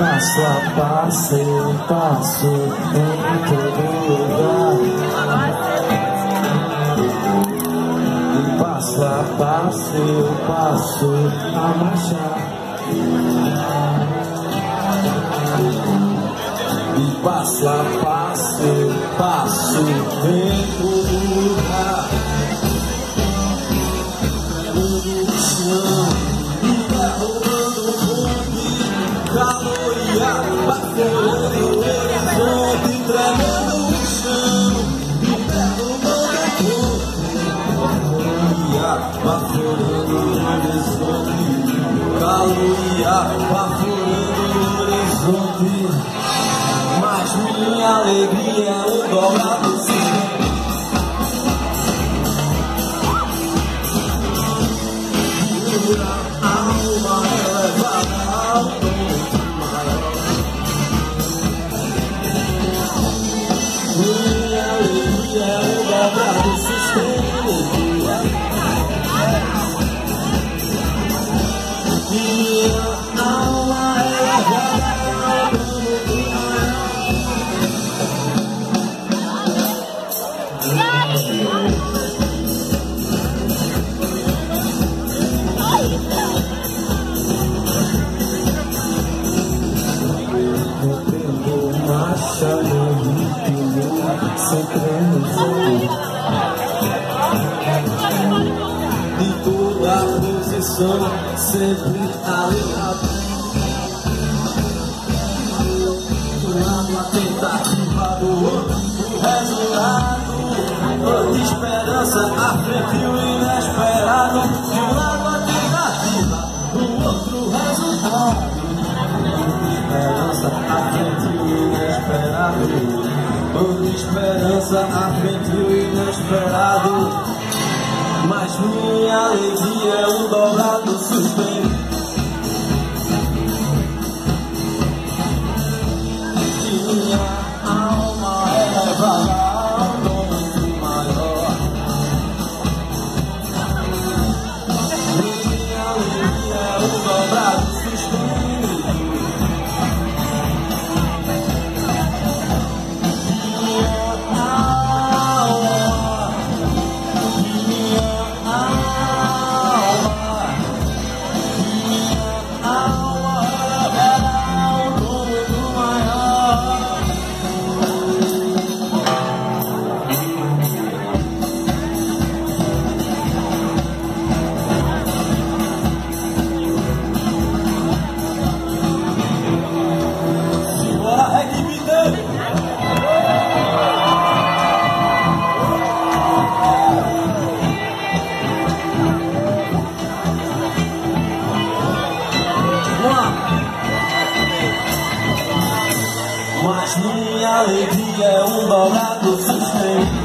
passo a passo eu passo em todo lugar. E passo a passo eu passo a marchar. E passo a passo eu passo em todo lugar. No chão, e derrubando o bonde, calor e água baforando o horizonte, tremendo o chão, e derrubando o bonde, e água baforando o horizonte, calor e água baforando o horizonte. Mas minha alegria é o dobrado sim. A alma elevada ao tom maior. Minha alegria é o dobrado sistema. Minha alma elevada ao tom marcha no ritmo, sempre no jogo. De toda posição, sempre alinhado. Um lado a tentativa do outro, o resultado. De esperança, à frente o inesperado. De um lado a tentativa, do outro o resultado. Esperança à frente o inesperado, de esperança à frente o inesperado. Mas minha alegria é um dobrado sustento. E minha alma elevada ao tom muito maior. Minha alegria é um dobrado sustento. Mas minha alegria é um dobrado sustento.